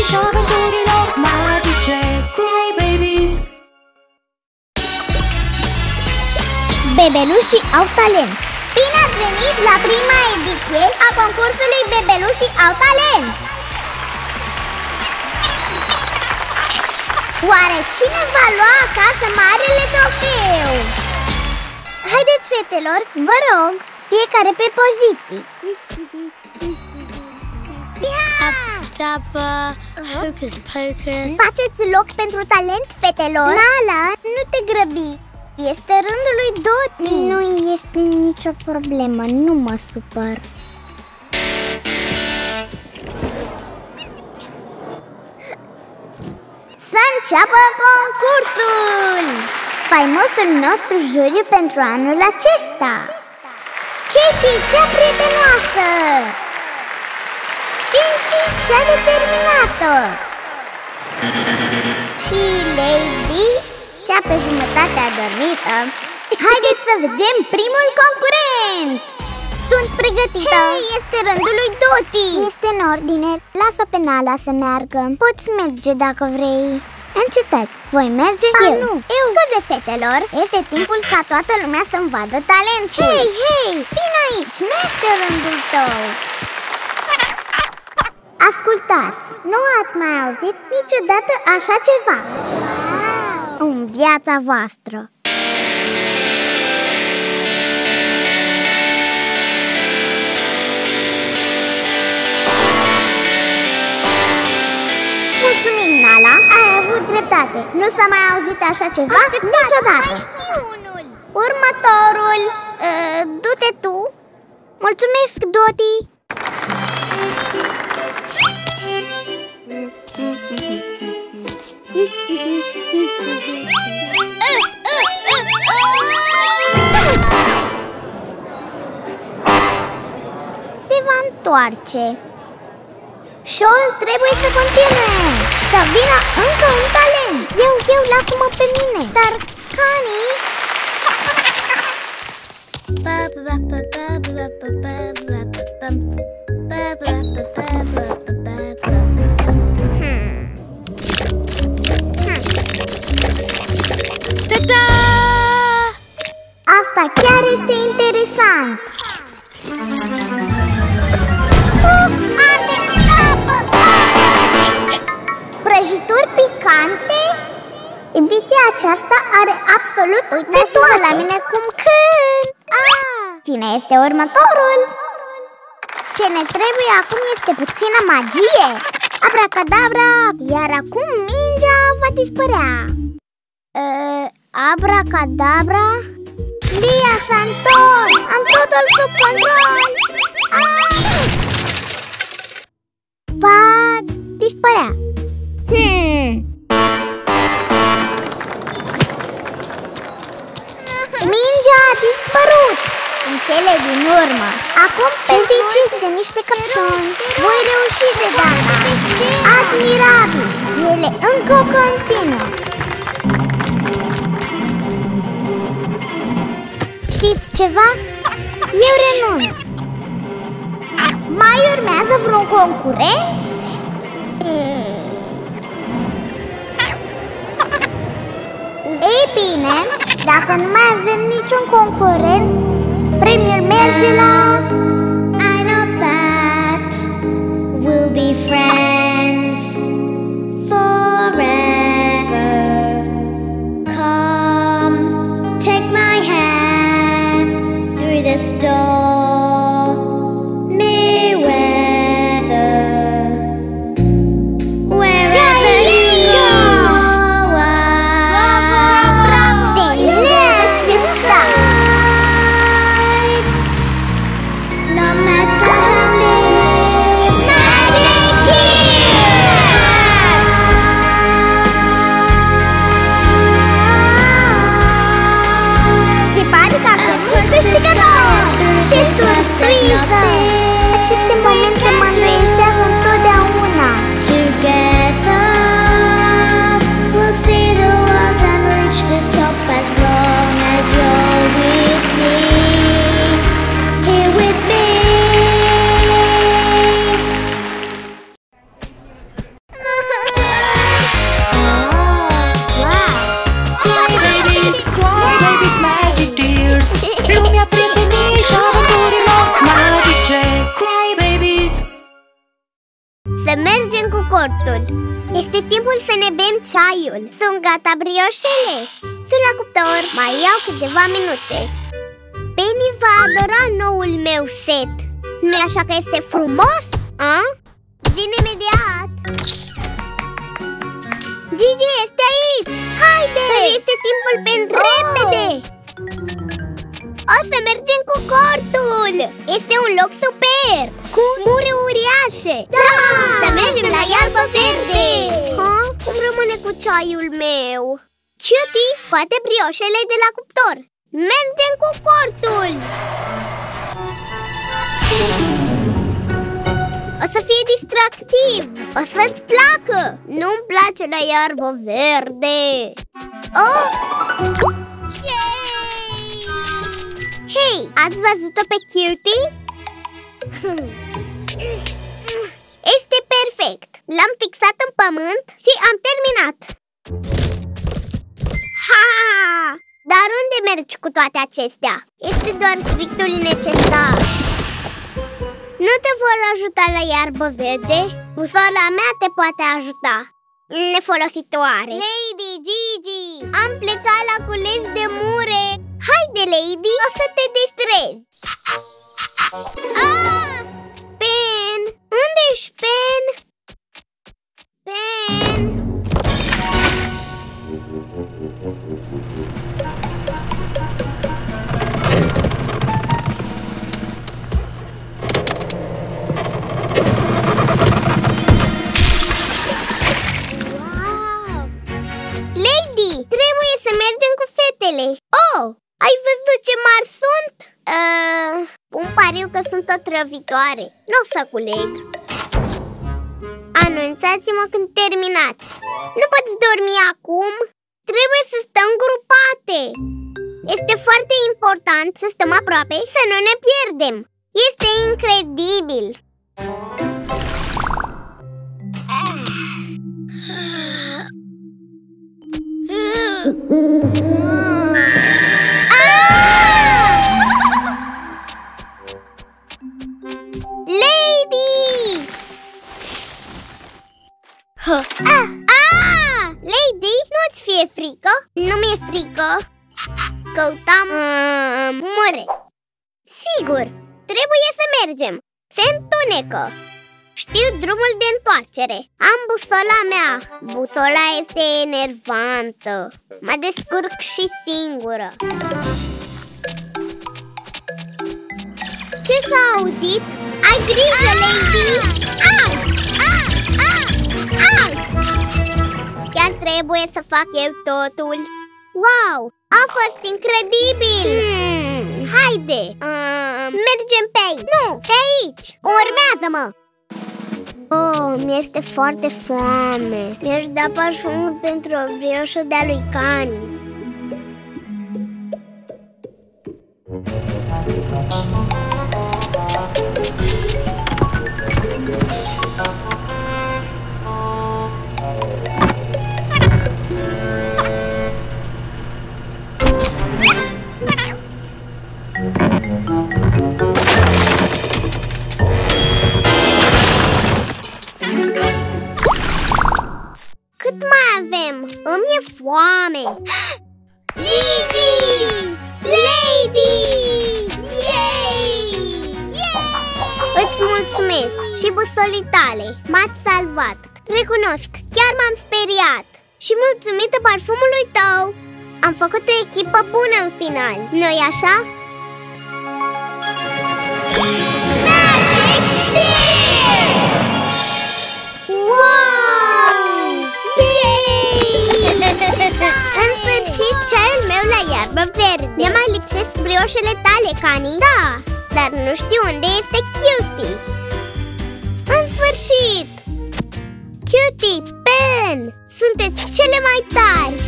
și aventurilor magice Cry Babies. Bebelușii au talent! Bine ați venit la prima ediție a concursului Bebelușii au talent! Oare cine va lua acasă marele trofeu? Haideți, fetelor, vă rog, fiecare pe poziții. Abracadabra, hocus pocus. Faceți loc pentru talent, fetelor? Nala, nu te grăbi. Este rândul lui Doti. Nu este nicio problemă, nu mă supăr. Să înceapă concursul! Faimosul nostru juriu pentru anul acesta, Katie, cea prietenoasă, Vincent, cea determinată, și Lady, cea pe jumătate adormită. Haideți să vedem primul concurent! Sunt pregătită! Hei, este rândul lui Doti! Este în ordine, lasă pe Nala să meargă. Poți merge dacă vrei. Încetați, voi merge eu. Nu, scuze, fetelor, este timpul ca toată lumea să-mi vadă talentul. Hei, vino aici, nu este rândul tău. Ascultați, nu ați mai auzit niciodată așa ceva în viața voastră. Mulțumim, Nala, ai avut dreptate. Nu s-a mai auzit așa ceva niciodată. Mai știu unul. Următorul, du-te tu. Mulțumesc, Doti. Se va întoarce. Show-ul trebuie să continue. Să vină încă un talent. Eu, lasă-mă pe mine. Dar, Cani... Ta-da! Asta chiar este interesant. Prăjituri picante? Ediția aceasta are absolut de toate. La mine cum cânt. Cine este următorul? Ce ne trebuie acum este puțină magie. Abracadabra. Iar acum mingea va dispărea. Abracadabra. Lia s-a întors. Am totul sub control. Va dispărea. Mingea a dispărut în cele din urmă. Acum ce ziceți de niște căpșuni? Voi reuși de data. Admirabil. Ele încă continuă. Știți ceva? Eu renunț. Mai urmează vreun concurent? Ei bine, dacă nu mai avem niciun concurent, premiul merge la... I know that we'll be friends forever. Come, take my hand through the stormy weather. Wherever you no matter how many magic tears. Se pare că avem un câștigător! Ce cortul. Este timpul să ne bem ceaiul. Sunt gata brioșele. Sunt la cuptor, mai iau câteva minute. Penny va adora noul meu set. Nu-i așa că este frumos? A? Vin imediat. Gigi este aici. Haide! Este timpul pentru repede. O să mergem cu cortul. Este un loc super, cu mure uriașe. Da! Să mergem la iarbă verde. Cum rămâne cu ceaiul meu? Cutie, scoate brioșele de la cuptor. Mergem cu cortul. O să fie distractiv. O să-ți placă. Nu-mi place la iarbă verde. Oh! Hei, ați văzut-o pe Cutie? Este perfect. L-am fixat în pământ și am terminat. Ha! Dar unde mergi cu toate acestea? Este doar strictul necesar. Nu te vor ajuta la iarbă verde? Busola mea te poate ajuta. Nefolositoare. Lady, Gigi, am plecat la cules de mure. Haide, Lady, o să te distrezi. Pen! Unde-și Pen? Pen! Wow! Lady, trebuie să mergem cu fetele. Oh! Ai văzut ce mari sunt? Un pariu că sunt otrăvitoare. Nu o să culeg. Anunțați-mă când terminați. Nu poți dormi acum? Trebuie să stăm grupate. Este foarte important să stăm aproape, să nu ne pierdem. Este incredibil. Lady, nu-ți fie frică? Nu mi-e frică. Căutam mure. Sigur, trebuie să mergem. Se întunecă. Știu drumul de întoarcere. Am busola mea. Busola este enervantă. Mă descurc și singură. Ce s-a auzit? Ai grijă, Lady! Au! Chiar trebuie să fac eu totul. Wow! A fost incredibil! Haide! Mergem pe aici. Nu, pe aici. Urmează-mă! Oh, mi-este foarte foame. Mi-aș da parfumul pentru o brioșă de-a lui Cani. Cât mai avem? Îmi e foame. Gigi! Lady! Yay! Îți mulțumesc și busolii tale. M-ați salvat. Recunosc, chiar m-am speriat. Și mulțumită parfumului tău am făcut o echipă bună în final. Nu-i așa? Wow! În sfârșit, ceaiul meu la iarbă verde. Ne mai lipsesc brioșele tale, Cani. Da, dar nu știu unde este Cutie. În sfârșit! Cutie, Pen, sunteți cele mai tari.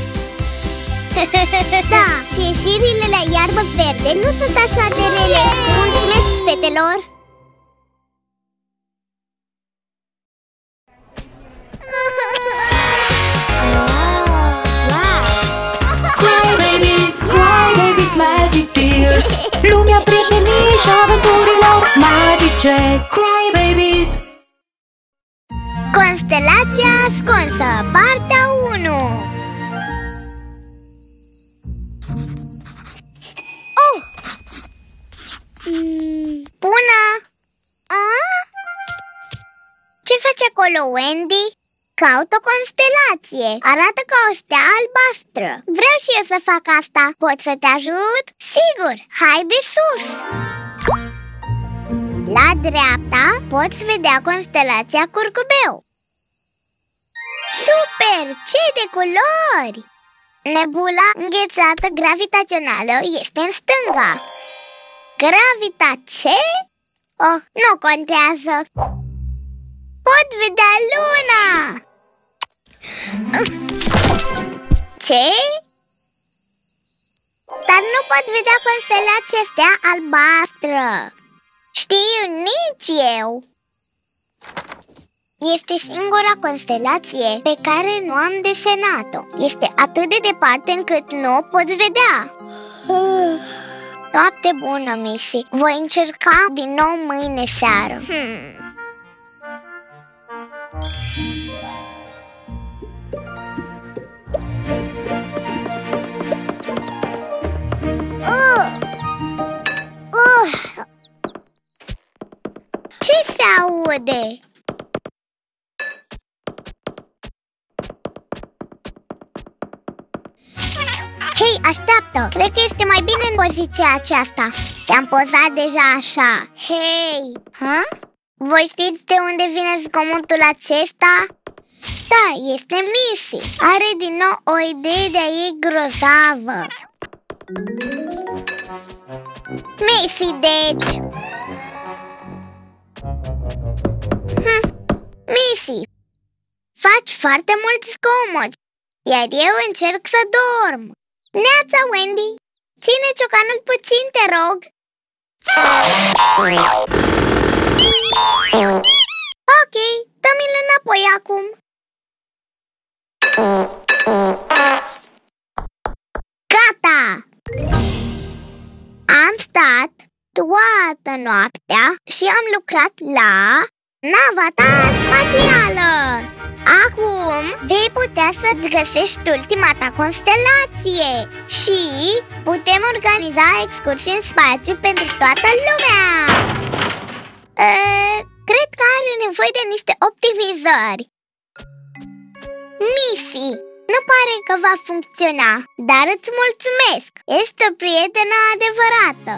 Da, și ieșirile la iarbă verde nu sunt așa de rele. Mulțumesc, fetelor! Crybabies, magic tears. Lumea prietenii și aventurilor magice. Crybabies. Constelația ascunsă, partea 1. Oh! Bună! Ce faci acolo, Wendy? Caut o constelație. Arată ca o stea albastră. Vreau și eu să fac asta. Pot să te ajut? Sigur! Haide sus! La dreapta poți vedea constelația Curcubeu. Super! Ce de culori! Nebula înghețată gravitațională este în stânga. Gravita ce? Oh, nu contează. Pot vedea luna! Ce? Dar nu pot vedea constelația stea albastră. Știu, nici eu. Este singura constelație pe care nu am desenat-o. Este atât de departe încât nu o poți vedea. Noapte bună, Missy. Voi încerca din nou mâine seară. Ce se aude? Hei, așteaptă! Cred că este mai bine în poziția aceasta. Te-am pozat deja așa. Hei! Voi știți de unde vine zgomotul acesta? Da, este Missy. Are din nou o idee de-a ei grozavă. Missy, deci! Missy, faci foarte mult zgomot, iar eu încerc să dorm. Neața, Wendy, ține ciocanul puțin, te rog. Ok, dă-mi-l înapoi acum. Gata! Am stat toată noaptea și am lucrat la nava ta spațială. Acum vei putea să-ți găsești ultima ta constelație și putem organiza excursii în spațiu pentru toată lumea. Cred că are nevoie de niște optimizări. Missy, nu pare că va funcționa, dar îți mulțumesc. Ești o prietenă adevărată.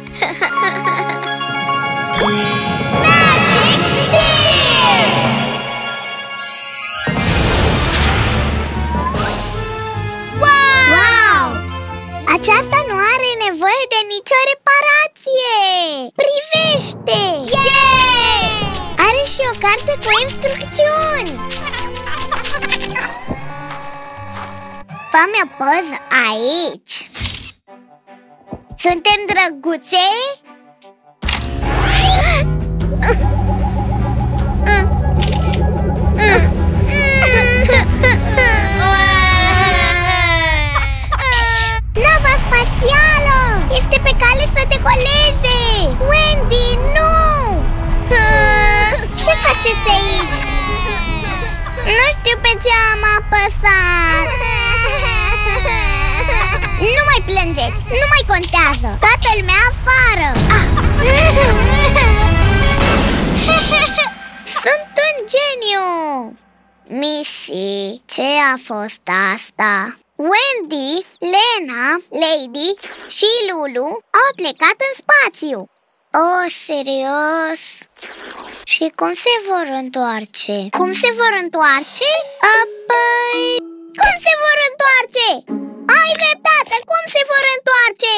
Aceasta nu are nevoie de nicio reparație! Privește! Yeah! Are și o carte cu instrucțiuni! Fă-mi o poză aici! Suntem drăguțe? Nava spațială este pe cale să decoleze! Wendy, nu! Ce faceți aici? Nu știu pe ce am apăsat. Nu mai plângeți, nu mai contează. Toată lumea afară. Sunt un geniu. Missy, ce a fost asta? Wendy, Lena, Lady și Lulu au plecat în spațiu. Oh, serios? Și cum se vor întoarce? Cum se vor întoarce? Păi... Cum se vor întoarce? Ai dreptate, cum se vor întoarce?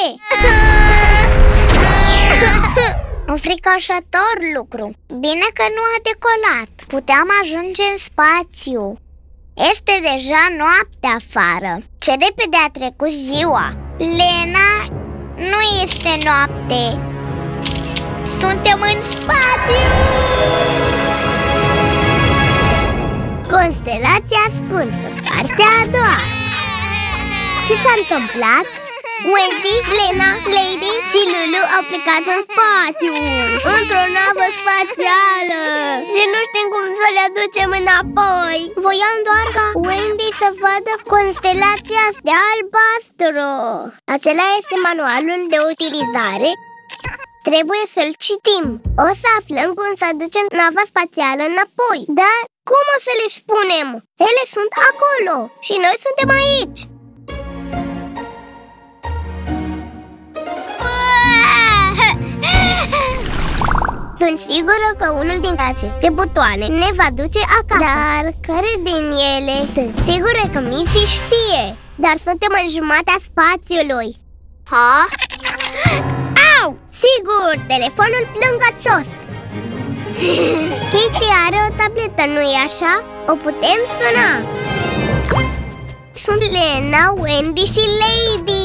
Înfricoșător lucru. Bine că nu a decolat. Puteam ajunge în spațiu. Este deja noapte afară. Ce repede a trecut ziua. Lena, nu este noapte. Suntem în spațiu! Constelația ascunsă, partea a doua. Ce s-a întâmplat? Wendy, Lena, Lady și Lulu au plecat în spațiu, într-o navă spațială, și nu știm cum să le aducem înapoi. Voiam doar ca Wendy să vadă constelația Stea Albastră. Acela este manualul de utilizare. Trebuie să-l citim. O să aflăm cum să aducem nava spațială înapoi. Dar cum o să le spunem? Ele sunt acolo și noi suntem aici. Sunt sigură că unul din aceste butoane ne va duce acasă. Dar care din ele? Sunt sigură că Missy știe. Dar suntem în jumatea spațiului. Ha? Au! Sigur, telefonul plângăcios. Kitty are o tabletă, nu-i așa? O putem suna. Sunt Lena, Wendy și Lady.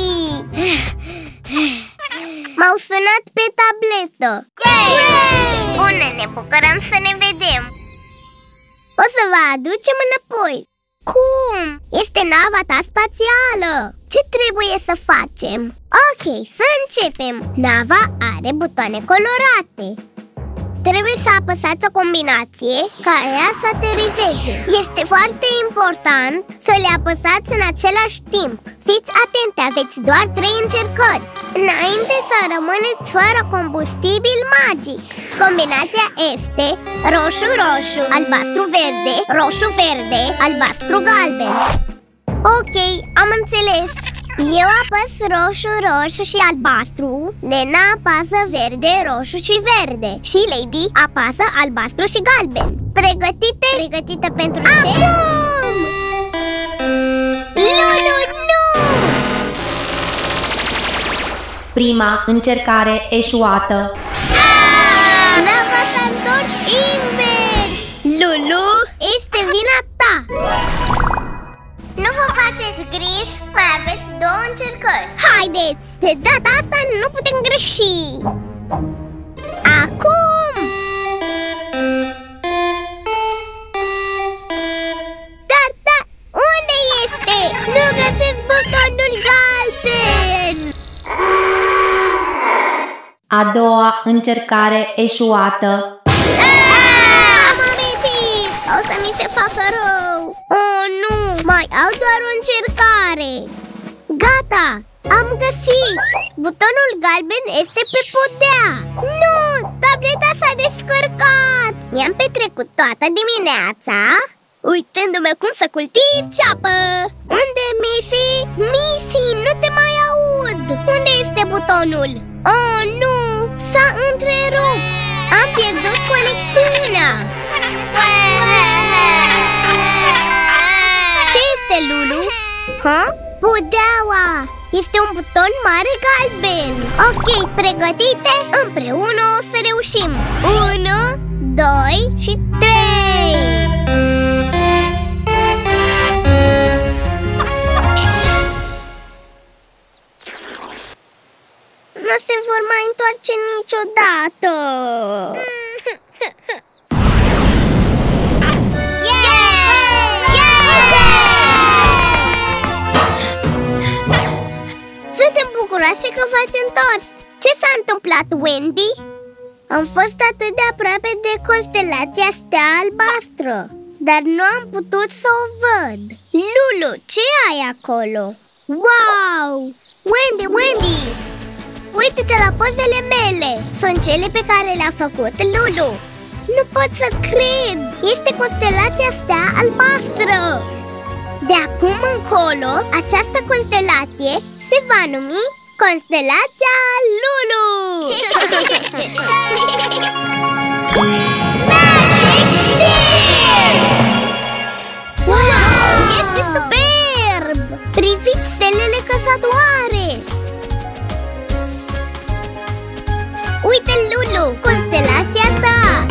M-au sunat pe tabletă. Bună, ne bucurăm să ne vedem. O să vă aducem înapoi. Cum? Este nava ta spațială. Ce trebuie să facem? Ok, să începem. Nava are butoane colorate. Trebuie să apăsați o combinație ca ea să aterizeze. Este foarte important să le apăsați în același timp. Fiți atente, aveți doar 3 încercări înainte să rămâneți fără combustibil magic. Combinația este roșu-roșu, albastru-verde, roșu-verde, albastru-galben. Ok, am înțeles. Eu apăs roșu, roșu și albastru, Lena apasă verde, roșu și verde și Lady apasă albastru și galben. Pregătite? Pregătită pentru ce? Acum! Lulu, nu! Prima încercare eșuată. Nava s-a întors invers! Lulu, este vina ta! Nu vă faceți griji, mai aveți 2 încercări. Haideți, de data asta nu putem greși. Acum! Da, unde este? Nu găsesc butonul galben. A doua încercare eșuată. Am amintit! O să mi se facă rău. Oh, nu! Mai au doar o încercare. Gata! Am găsit! Butonul galben este pe podea. Nu! Tableta s-a descărcat. Mi-am petrecut toată dimineața uitându-mă cum să cultiv ceapă. Unde, Missy? Missy, nu te mai aud. Unde este butonul? Oh, nu! S-a întrerupt. Am pierdut conexiunea. Ce este, Lulu? Ha? Podeaua! Este un buton mare galben. Ok, pregătite? Împreună o să reușim. 1, 2 și 3. Nu se vor mai întoarce niciodată. Suntem bucuroase că v-ați întors. Ce s-a întâmplat, Wendy? Am fost atât de aproape de constelația Stea Albastră, dar nu am putut să o văd. Lulu, ce ai acolo? Wow! Wendy! Uite-te la pozele mele. Sunt cele pe care le-a făcut Lulu. Nu pot să cred. Este constelația Stea Albastră. De acum încolo, această constelație se va numi Constelația Lulu. Magic Cheers! Wow! Este superb! Priviți stelele căzătoare! Uite, Lulu, constelația ta!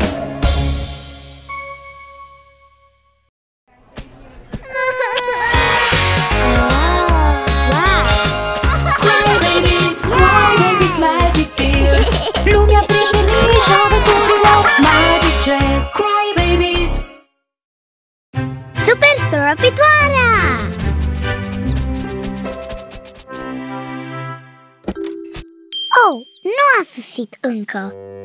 Magic tears. Lumea prietenii și aventurilor magice. Cry babies. Super Stropitoarea! Oh, nu a sosit încă.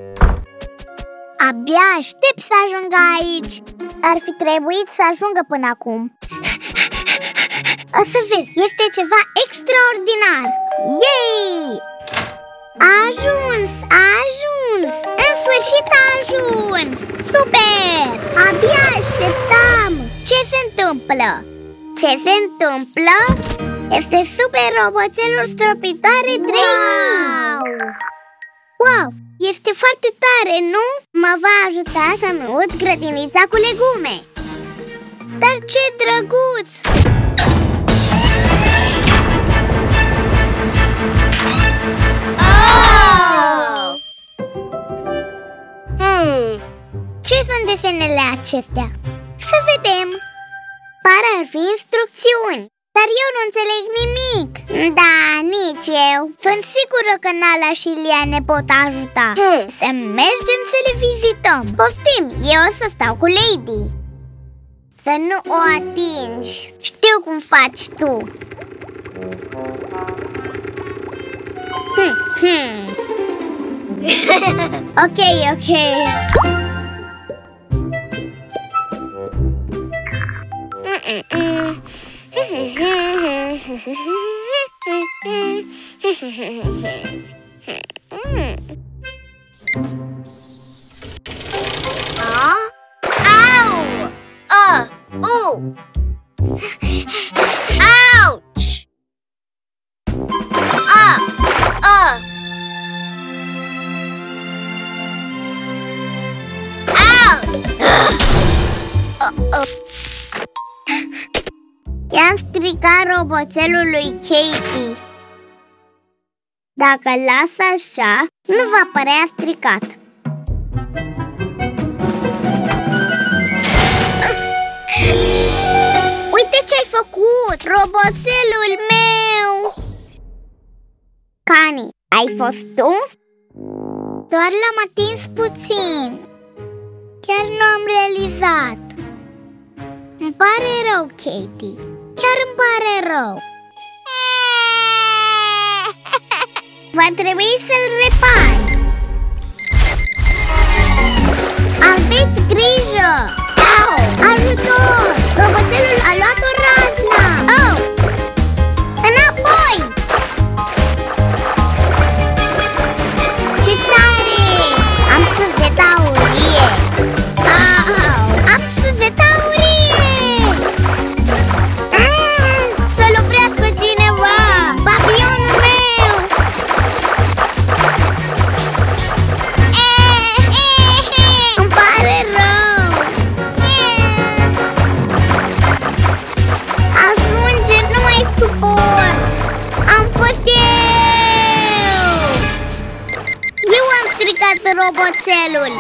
Abia aștept să ajungă aici. Ar fi trebuit să ajungă până acum. O să vezi, este ceva extraordinar. Yay! A ajuns, a ajuns! În sfârșit a ajuns! Super! Abia așteptam! Ce se întâmplă? Ce se întâmplă? Este super roboțelul stropitoare Dreamy! Wow! Este foarte tare, nu? Mă va ajuta să-mi ud grădinița cu legume. Dar ce drăguț! Ce sunt desenele acestea? Să vedem. Pare a fi instrucțiuni, dar eu nu înțeleg nimic. Da, nici eu. Sunt sigură că Nala și Lia ne pot ajuta. Să mergem să le vizităm. Poftim, eu o să stau cu Lady. Să nu o atingi. Știu cum faci tu. Ok, ok. Ouch! I-am stricat roboțelul lui Katie. Dacă îl las așa, nu va părea stricat. Uite ce-ai făcut! Roboțelul meu! Cani, ai fost tu? Doar l-am atins puțin. Chiar nu am realizat. Îmi pare rău, Katie. Chiar îmi pare rău. Va trebui să-l repari. Aveți grijă! Au! Ajutor! Roboțelul a luat o razna! Oh! Înapoi! Ce tare! Am suzeta aurie! Am suzeta aurie! Să-l oprească cineva! Papionul meu! Îmi pare rău! Ajunge, nu mai suport! Am fost eu! Eu am stricat roboțelul!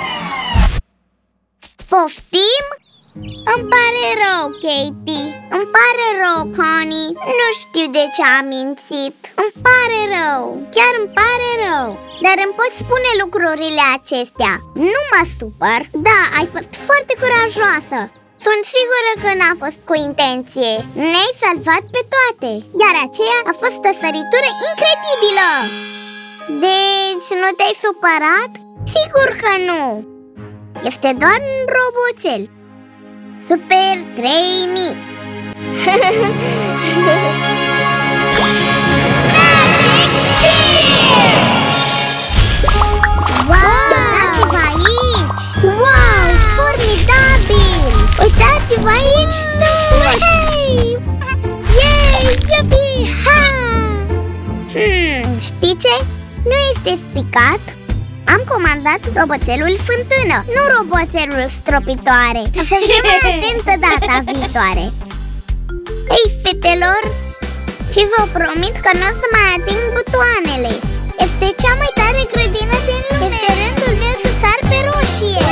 Poftim? Îmi pare rău, Katie. Îmi pare rău, Connie. Nu știu de ce am mințit. Îmi pare rău. Chiar îmi pare rău. Dar îmi poți spune lucrurile acestea. Nu mă supăr. Da, ai fost foarte curajoasă. Sunt sigură că n-a fost cu intenție. Ne-ai salvat pe toate. Iar aceea a fost o săritură incredibilă. Deci nu te-ai supărat? Sigur că nu. Este doar un roboțel. Super Dreamy. Wow, uitați-vă aici! Wow, formidabil! Uitați-vă aici sus! Yay, yupi, ha! Știi ce? Nu este stricat. Am comandat roboțelul fântână, nu roboțelul stropitoare. O să fiu mai atentă data viitoare. Hei, fetelor! Și vă promit că nu o să mai ating butoanele. Este cea mai tare grădină din lume. Este rândul meu să sar pe roșie.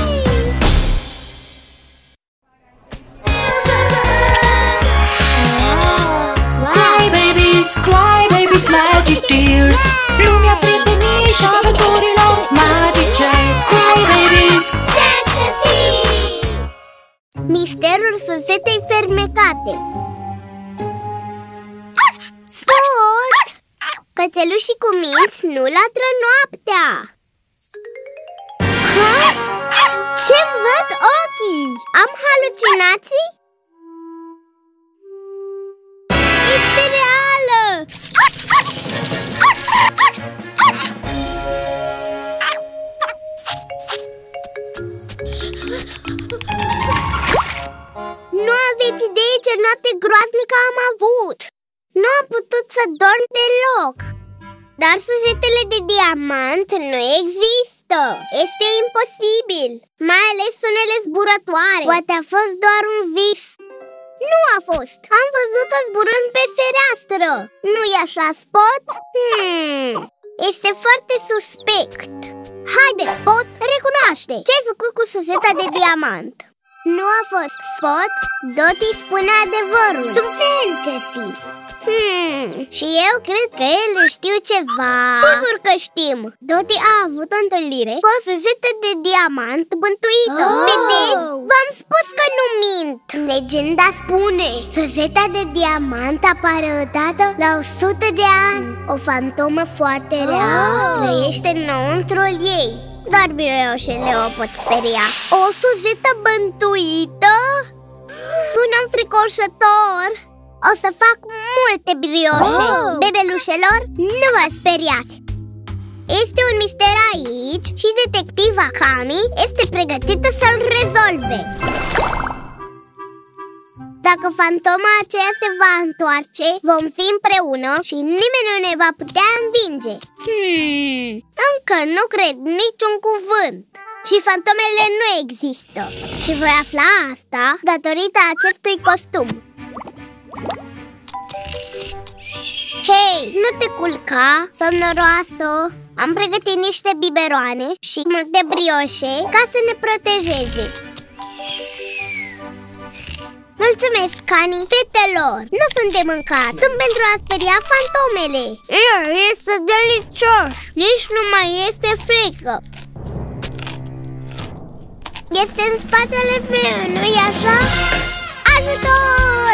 Cry babies, magic tears. Lumea prietenii și aventurilor magice. Cry babies. Misterul suzetei fermecate. Spot! Cățelușii cu minți nu latră noaptea. Ha? Ce-mi văd ochii? Am halucinații? Este reală! Nu aveți idee ce noapte groaznică am avut! Nu am putut să dorm deloc! Dar suzetele de diamant nu există! Este imposibil! Mai ales unele zburătoare! Poate a fost doar un vis! Nu a fost! Am văzut-o zburând pe fereastră! Nu-i așa, Spot? Este foarte suspect! Haide, Spot, recunoaște! Ce-ai făcut cu suzeta de diamant? Nu a fost Spot, Dottie spune adevărul. Sunt fantasy. Și eu cred că ele știu ceva. Sigur că știm. Dottie a avut o întâlnire cu o suzetă de diamant bântuită. Vedeți? V-am spus că nu mint. Legenda spune: suzeta de diamant apare odată la 100 de ani. O fantomă foarte rea trăiește înăuntrul ei. Doar brioșele o pot speria. O suzetă bântuită? Sună înfricoșător. O să fac multe brioșe. Bebelușelor, nu vă speriați. Este un mister aici și detectiva Cami este pregătită să-l rezolve. Dacă fantoma aceea se va întoarce, vom fi împreună și nimeni nu ne va putea învinge. Încă nu cred niciun cuvânt. Și fantomele nu există. Și voi afla asta datorită acestui costum. Hei, nu te culca, somnoroasă. Am pregătit niște biberoane și multe brioșe ca să ne protejeze. Mulțumesc, Cani. Fetelor, nu sunt de mâncat. Sunt pentru a speria fantomele. Este delicios. Nici nu mai este frică. Este în spatele meu, nu-i așa? Ajutor!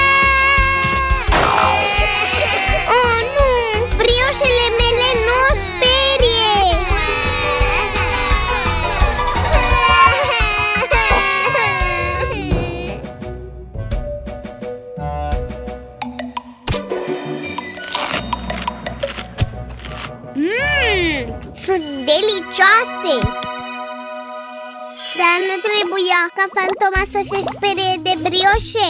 Oh, nu! Brioșele mele nu o sperie! Sunt delicioase! Dar nu trebuia ca fantoma să se sperie de brioșe.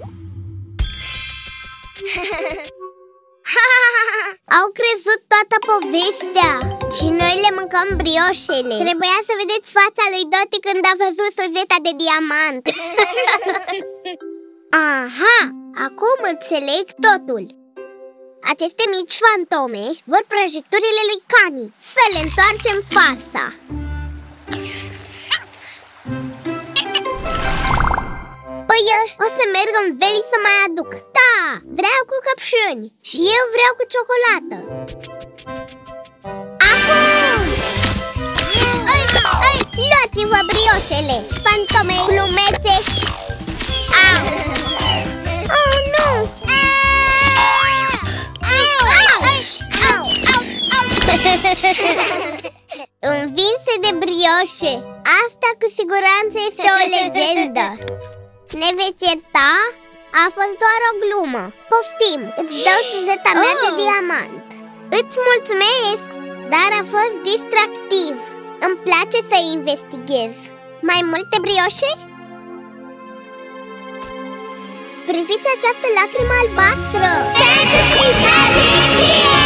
Au crezut toată povestea și noi le mâncăm brioșele. Trebuia să vedeți fața lui Dottie când a văzut suzeta de diamant. Aha, acum înțeleg totul. Aceste mici fantome vor prăjiturile lui Cani. Să le întoarcem farsa. Păi o să merg în Veli să mai aduc. Da, vreau cu căpșuni. Și eu vreau cu ciocolată. Acum! Luați-vă brioșele, fantome glumețe. Au! Oh, nu! Învinse de brioșe. Asta cu siguranță este o legendă. Ne veți ierta? A fost doar o glumă. Poftim, îți dau suzeta mea de diamant. Îți mulțumesc, dar a fost distractiv. Îmi place să investighez. Mai multe brioșe? Priviți această lacrimă albastră! Fantasy Magic Tears!